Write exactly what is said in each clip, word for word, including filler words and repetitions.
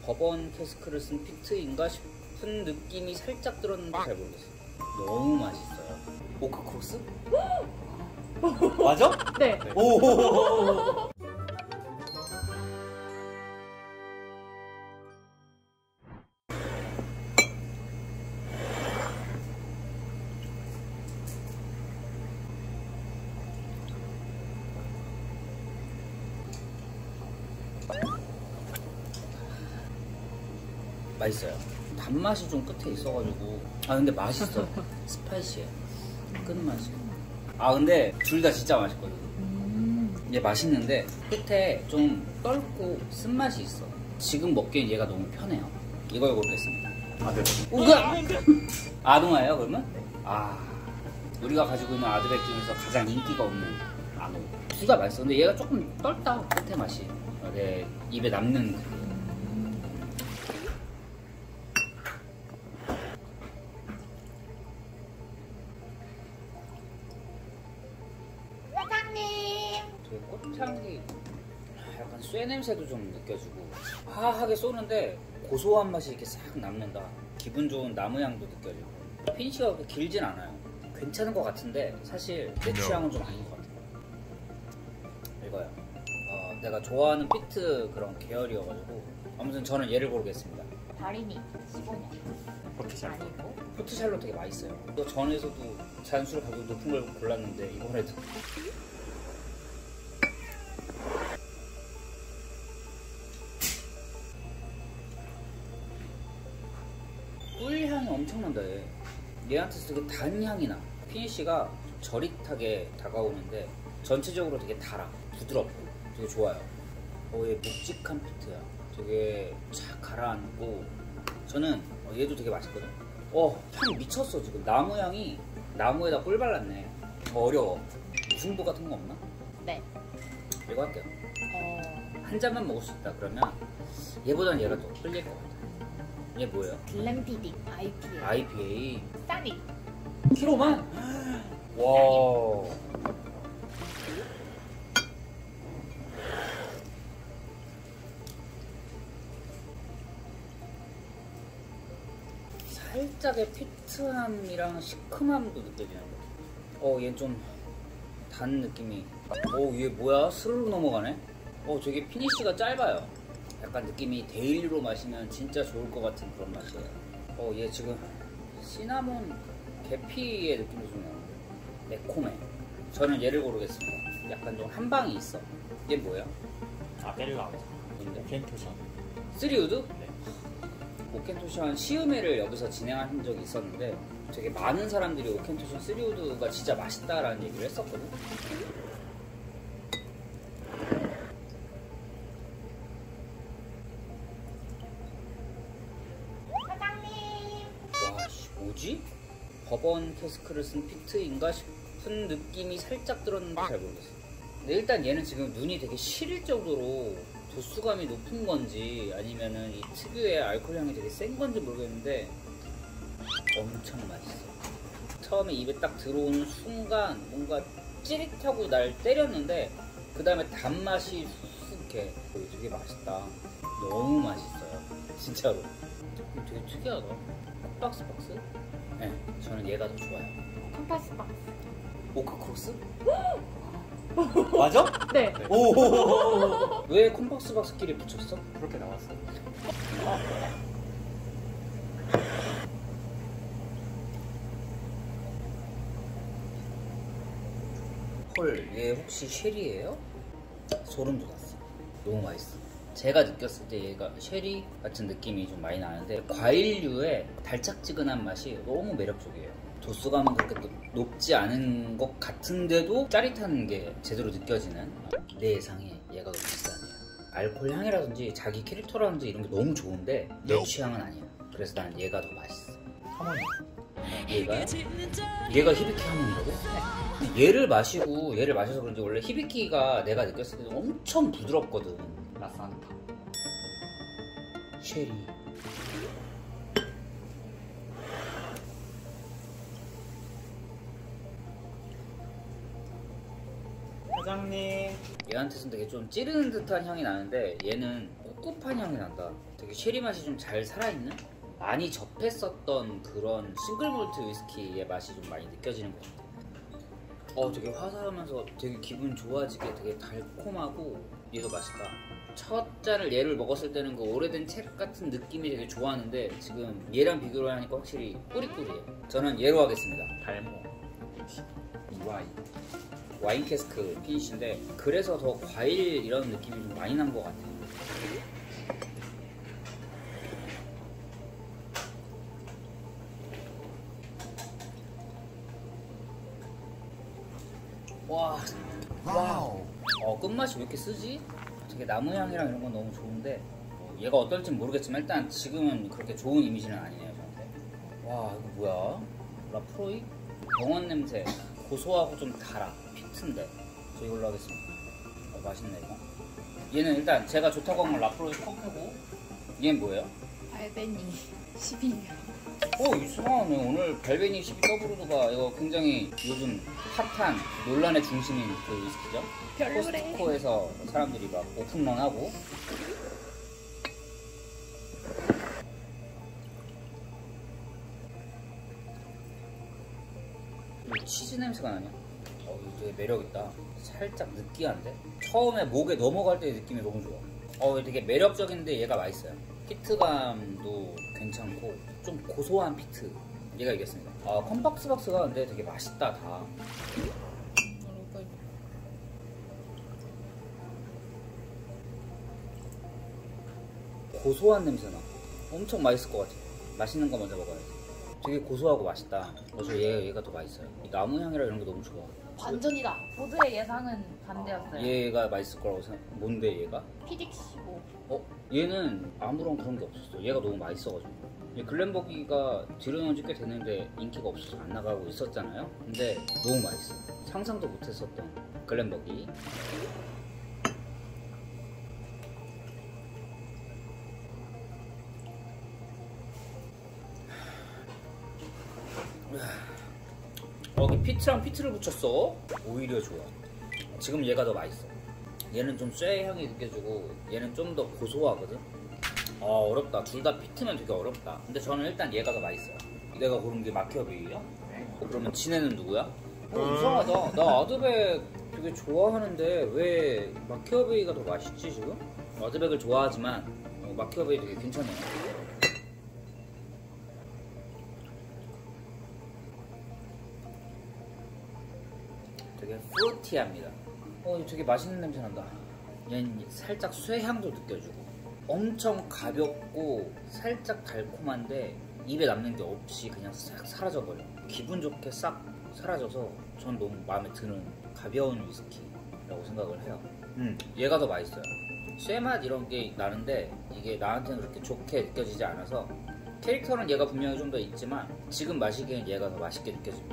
버번 캐스크를 쓴 피트인가 싶은 느낌이 살짝 들었는데 잘 모르겠어요. 너무 맛있어요. 오크 크로스? 맞아? 네. 네. 오. 맛있어요. 단맛이 좀 끝에 있어가지고. 아 근데 맛있어. 스파이시해. 끝맛이. 아 근데 둘 다 진짜 맛있거든. 얘 맛있는데 끝에 좀 떫고 쓴맛이 있어. 지금 먹기엔 얘가 너무 편해요. 이걸 고르겠습니다. 아들. 우가! 아동아예요 그러면? 아 우리가 가지고 있는 아드백 중에서 가장 인기가 없는 아동. 둘 다 맛있어. 근데 얘가 조금 떫다. 끝에 맛이. 내 입에 남는 그 꽃향기, 약간 쇠 냄새도 좀 느껴지고 화하게 쏘는데 고소한 맛이 이렇게 싹 남는다. 기분 좋은 나무 향도 느껴지고. 피니쉬가 그렇게 길진 않아요. 괜찮은 것 같은데 사실 내 취향은 좀 아닌 것 같아요. 이거요. 어, 내가 좋아하는 피트 그런 계열이어가지고 아무튼 저는 얘를 고르겠습니다. 다리니 십오 년 포트샬. 아니고 포트샬로 되게 맛있어요. 또 전에서도 잔수를 가격 높은 걸 골랐는데 이번에도 꿀향이 엄청난다. 얘. 얘한테서 되게 단 향이 나. 피니쉬가 저릿하게 다가오는데 전체적으로 되게 달아. 부드럽고 되게 좋아요. 어, 얘 묵직한 피트야. 되게 착 가라앉고. 저는 어, 얘도 되게 맛있거든. 어, 향 미쳤어. 지금 나무 향이 나무에다 꿀 발랐네. 더 어려워. 무승부 같은 거 없나? 네. 이거 할게요. 어... 한 잔만 먹을 수 있다 그러면 얘보다는 얘가 더 끌릴 것 같아. 얘 뭐예요? 글램피딕 아이피에이 아이피에이 싸니 키로만? 와. 살짝의 피트함이랑 시큼함도 느껴지는 거. 어, 얘 좀 단 느낌이. 어, 얘 뭐야? 스르르 넘어가네? 어, 되게 피니쉬가 짧아요. 약간 느낌이 데일리로 마시면 진짜 좋을 것 같은 그런 맛이에요. 어, 얘 지금 시나몬 계피의 느낌이 좀 나는데 매콤해. 저는 얘를 고르겠습니다. 약간 좀 한방이 있어. 얘 뭐야? 아벨라. 뭔데? 켄토션. 쓰리우드? 네. 오켄토션 시음회를 여기서 진행한 적이 있었는데 되게 많은 사람들이 오켄토션 쓰리우드가 진짜 맛있다라는 얘기를 했었거든. 와, 씨, 뭐지? 버번 캐스크를 쓴 피트인가 싶은 느낌이 살짝 들었는데 잘 모르겠어. 근데 일단 얘는 지금 눈이 되게 시릴 정도로 도수감이 높은 건지 아니면은 이 특유의 알코올 향이 되게 센 건지 모르겠는데 엄청 맛있어. 처음에 입에 딱 들어오는 순간 뭔가 찌릿하고 날 때렸는데 그 다음에 단맛이 쑥쑥해. 되게 맛있다. 너무 맛있어요. 진짜로. 되게 특이하다. 콧박스 박스? 네, 저는 얘가 더 좋아요. 컴파스 박스 오크 크로스? 맞아? 네. 오. 왜 콤박스 박스끼리 붙였어? 그렇게 나왔어. 헐, 얘 혹시 쉐리예요? 소름 돋았어. 너무 맛있어. 제가 느꼈을 때 얘가 쉐리 같은 느낌이 좀 많이 나는데 과일류의 달짝지근한 맛이 너무 매력적이에요. 도수감은 그렇게 높지 않은 것 같은데도 짜릿한 게 제대로 느껴지는. 내 예상에 얘가 너무 비싸네요. 알코올 향이라든지 자기 캐릭터라든지 이런 게 너무 좋은데 내 취향은 아니야. 그래서 난 얘가 더 맛있어. 하모니. 얘가요? 얘가 히비키 하모니거든? 얘를 마시고 얘를 마셔서 그런지 원래 히비키가 내가 느꼈을 때 엄청 부드럽거든. 라산타. 쉐리. 사장님. 얘한테서는 되게 좀 찌르는 듯한 향이 나는데 얘는 꿉꿉한 향이 난다. 되게 쉐리 맛이 좀 잘 살아있는? 많이 접했었던 그런 싱글몰트 위스키의 맛이 좀 많이 느껴지는 것 같아요. 어, 되게 화사하면서 되게 기분 좋아지게 되게 달콤하고 얘도 맛있다. 첫 잔을 얘를 먹었을 때는 그 오래된 책 같은 느낌이 되게 좋았는데 지금 얘랑 비교를 하니까 확실히 꾸리꾸리해. 저는 얘로 하겠습니다. 달모. 와인. 와인 캐스크 피니쉬인데 그래서 더 과일 이런 느낌이 좀 많이 난 것 같아요. 와, 와우. 어, 끝맛이 왜 이렇게 쓰지? 되게 나무향이랑 이런 건 너무 좋은데 어, 얘가 어떨지 모르겠지만 일단 지금은 그렇게 좋은 이미지는 아니네요 저한테. 와, 이거 뭐야? 라프로이? 병원 냄새. 고소하고 좀 달아. 피트인데 저 이걸로 하겠습니다. 어, 맛있네 이거. 얘는 일단 제가 좋다고 한 건 라프로이 컵이고 얘는 뭐예요? 알베니 십이 년. 오, 이상하네. 오늘 벨베니 십이 더블우드가 이거 굉장히 요즘 핫한 논란의 중심인 그 위스키죠. 별로래. 코스트코에서 사람들이 막 오픈런하고. 치즈 냄새가 나냐? 어, 이거 되게 매력있다. 살짝 느끼한데? 처음에 목에 넘어갈 때 느낌이 너무 좋아. 어, 되게 매력적인데 얘가 맛있어요. 피트감도 괜찮고 좀 고소한 피트. 얘가 이겼습니다. 아, 컴박스 박스가 근데 되게 맛있다 다. 고소한 냄새나. 엄청 맛있을 것 같아. 맛있는 거 먼저 먹어야지. 되게 고소하고 맛있다. 그래서 얘, 얘가 더 맛있어요. 이 나무 향이랑 이런 게 너무 좋아. 반전이다. 보드의 예상은 반대였어요. 얘가 맛있을 거라고 생각. 뭔데 얘가? 피딕 십오. 어? 얘는 아무런 그런 게 없었어. 얘가 너무 맛있어가지고. 얘 글렌버기가 들여놓은 지 꽤 됐는데 인기가 없어서 안 나가고 있었잖아요. 근데 너무 맛있어. 상상도 못했었던 글렌버기. 어, 여기 피트랑 피트를 붙였어. 오히려 좋아. 지금 얘가 더 맛있어. 얘는 좀 쇠 향이 느껴지고 얘는 좀 더 고소하거든. 아, 어렵다. 둘 다 피트면 되게 어렵다. 근데 저는 일단 얘가 더 맛있어요. 내가 고른 게 마키아벨리야? 어, 그러면 지네는 누구야? 어, 이상하다. 나 아드백 되게 좋아하는데 왜 마키아벨리가 더 맛있지 지금? 아드백을 좋아하지만 어, 마키아벨리 되게 괜찮아요. 되게 프루티합니다. 어, 이거 되게 맛있는 냄새 난다. 얘는 살짝 쇠향도 느껴지고 엄청 가볍고 살짝 달콤한데 입에 남는 게 없이 그냥 싹 사라져버려. 기분 좋게 싹 사라져서 전 너무 마음에 드는 가벼운 위스키라고 생각을 해요. 음, 얘가 더 맛있어요. 쇠맛 이런 게 나는데 이게 나한테는 그렇게 좋게 느껴지지 않아서 캐릭터는 얘가 분명히 좀 더 있지만 지금 마시기엔 얘가 더 맛있게 느껴집니다.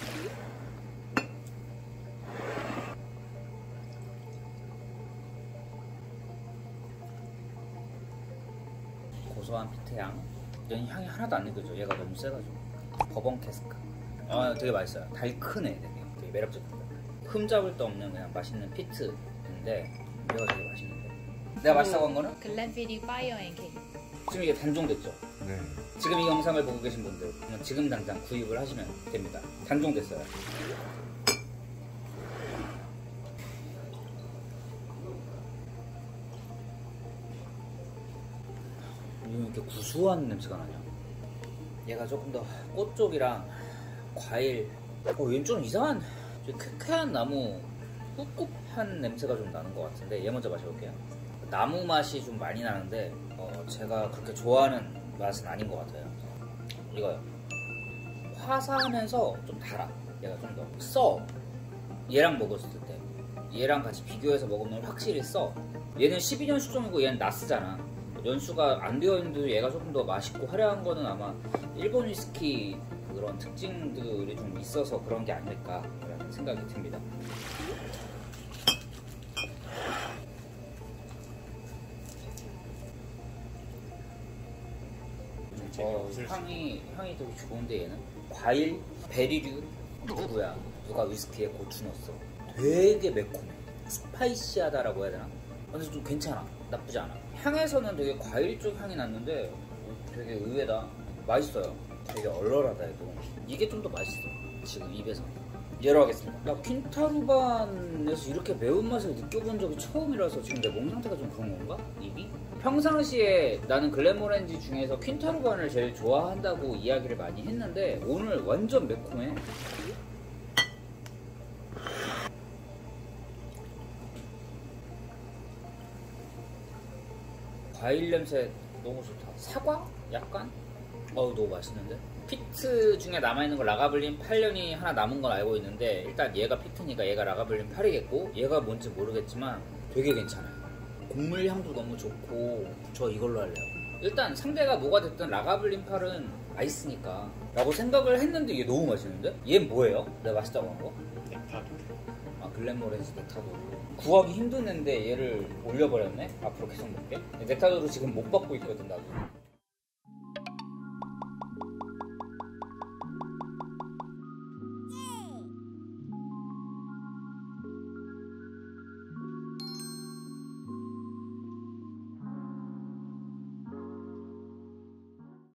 고소한 피트향. 얘는 향이 하나도 안 느껴져. 얘가 너무 세가지고. 버번 캐스크. 아, 되게 맛있어요. 달큰해. 되게, 되게 매력적이다. 흠잡을 데 없는 그냥 맛있는 피트인데 얘가 되게 맛있는데. 내가 맛있다고 한 거는? 글렌피딕 파이어 앤 케이크. 지금 이게 단종됐죠? 네. 지금 이 영상을 보고 계신 분들 그러면 지금 당장 구입을 하시면 됩니다. 단종됐어요. 왜 이렇게 구수한 냄새가 나냐? 얘가 조금 더 꽃 쪽이랑 과일. 어, 얘는 좀 이상한, 좀 쾌쾌한 나무, 꿉꿉한 냄새가 좀 나는 것 같은데 얘 먼저 마셔볼게요. 나무 맛이 좀 많이 나는데 어, 제가 그렇게 좋아하는 맛은 아닌 것 같아요. 이거요. 화사하면서 좀 달아. 얘가 좀 더 써. 얘랑 먹었을 때 얘랑 같이 비교해서 먹으면 확실히 써. 얘는 십이 년 수종이고 얘는 나스잖아. 연수가 안 되어 있는데도 얘가 조금 더 맛있고 화려한 거는 아마 일본 위스키 그런 특징들이 좀 있어서 그런 게 아닐까라는 생각이 듭니다. 어, 향이 향이 되게 좋은데 얘는 과일 베리류. 누구야? 누가 위스키에 고추 넣었어? 되게 매콤해. 스파이시하다라고 해야 되나? 근데 좀 괜찮아. 나쁘지 않아. 향에서는 되게 과일 쪽 향이 났는데 되게 의외다. 맛있어요. 되게 얼얼하다 해도 이게 좀 더 맛있어 지금 입에서. 얘로 하겠습니다. 나 퀸타루반에서 이렇게 매운맛을 느껴본 적이 처음이라서 지금 내 몸 상태가 좀 그런 건가? 입이? 평상시에 나는 글렌모렌지 중에서 퀸타루반을 제일 좋아한다고 이야기를 많이 했는데 오늘 완전 매콤해. 과일 냄새 너무 좋다. 사과? 약간? 어우 너무 맛있는데? 피트 중에 남아있는 거 라가블린 팔 년이 하나 남은 건 알고 있는데 일단 얘가 피트니까 얘가 라가블린 팔이겠고 얘가 뭔지 모르겠지만 되게 괜찮아요. 곡물 향도 너무 좋고 저 이걸로 할래요. 일단 상대가 뭐가 됐든 라가블린 팔은 아이스니까 라고 생각을 했는데 얘 너무 맛있는데? 얘 뭐예요? 내가 맛있다고 한 거? 넥타르. 아 글렌모렌지 넥타도르 구하기 힘든 앤데 얘를 올려버렸네? 앞으로 계속 먹게? 넥타도르 지금 못 받고 있거든 나도.